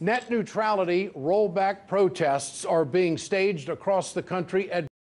Net neutrality rollback protests are being staged across the country.